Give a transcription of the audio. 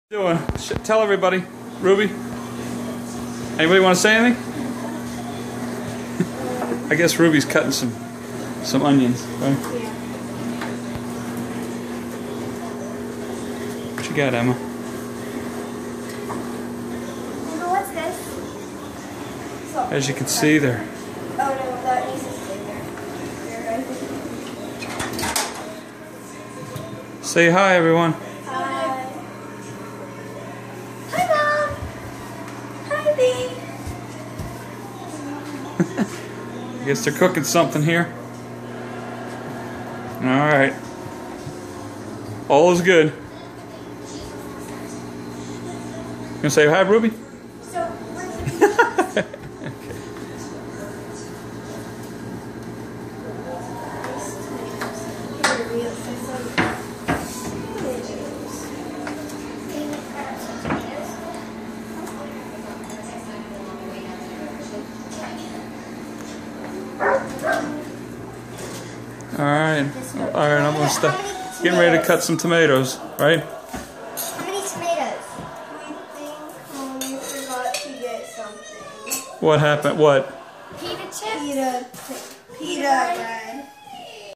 Doing? Tell everybody, Ruby. Anybody want to say anything? I guess Ruby's cutting some onions, right? Yeah. What you got, Emma? What's this? So, As you can see, there. Oh no, that needs to stay there. Say hi, everyone. Hi. Hi, Mom. Hi, Bee. I guess they're cooking something here. All right. All is good. You gonna say hi, Ruby? So, All right. I'm gonna start getting ready to cut some tomatoes, right? how many tomatoes? I think we forgot to get something. What happened? What? Pita chips? Pita bread.